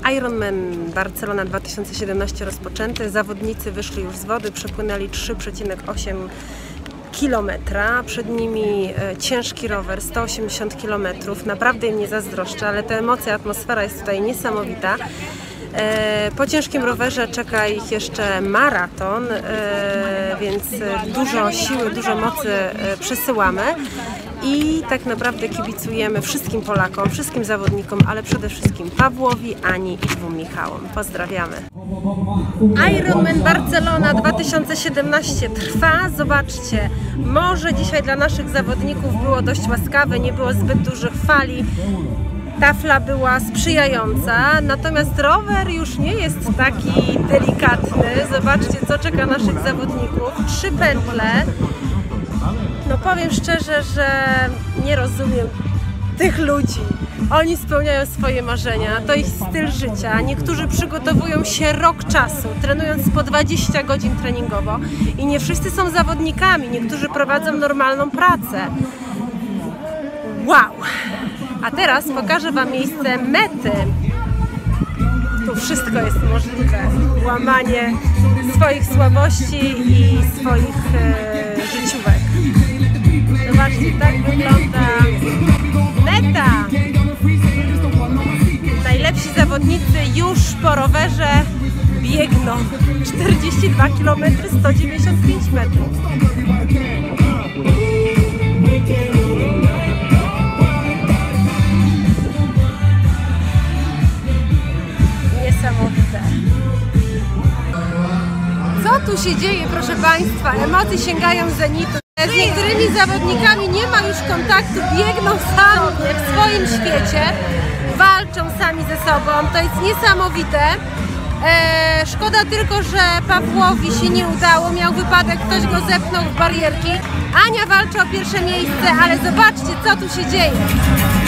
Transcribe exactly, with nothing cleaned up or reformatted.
Ironman Barcelona dwa tysiące siedemnaście rozpoczęty. Zawodnicy wyszli już z wody, przepłynęli trzy przecinek osiem kilometra. Przed nimi e, ciężki rower, sto osiemdziesiąt kilometrów. Naprawdę im nie zazdroszczę, ale te emocje, atmosfera jest tutaj niesamowita. E, po ciężkim rowerze czeka ich jeszcze maraton, e, więc dużo siły, dużo mocy e, przesyłamy. I tak naprawdę kibicujemy wszystkim Polakom, wszystkim zawodnikom, ale przede wszystkim Pawłowi, Ani i dwóm Michałom. Pozdrawiamy. Ironman Barcelona dwa tysiące siedemnaście trwa. Zobaczcie, morze dzisiaj dla naszych zawodników było dość łaskawe, nie było zbyt dużych fali. Tafla była sprzyjająca, natomiast rower już nie jest taki delikatny. Zobaczcie, co czeka naszych zawodników. Trzy pętle. No powiem szczerze, że nie rozumiem tych ludzi. Oni spełniają swoje marzenia, to ich styl życia. Niektórzy przygotowują się rok czasu, trenując po dwadzieścia godzin treningowo. I nie wszyscy są zawodnikami, niektórzy prowadzą normalną pracę. Wow! A teraz pokażę Wam miejsce mety. Tu wszystko jest możliwe. Łamanie swoich słabości i swoich e, życiówek. Zobaczcie, tak wygląda meta. Najlepsi zawodnicy już po rowerze biegną. czterdzieści dwa kilometry, sto dziewięćdziesiąt pięć metrów. Niesamowite. Co tu się dzieje, proszę Państwa? Emocje sięgają zenitu. Z niektórymi zawodnikami nie ma już kontaktu, biegną sami w swoim świecie, walczą sami ze sobą, to jest niesamowite. Eee, szkoda tylko, że Pawłowi się nie udało, miał wypadek, ktoś go zepchnął w barierki. Ania walczy o pierwsze miejsce, ale zobaczcie, co tu się dzieje.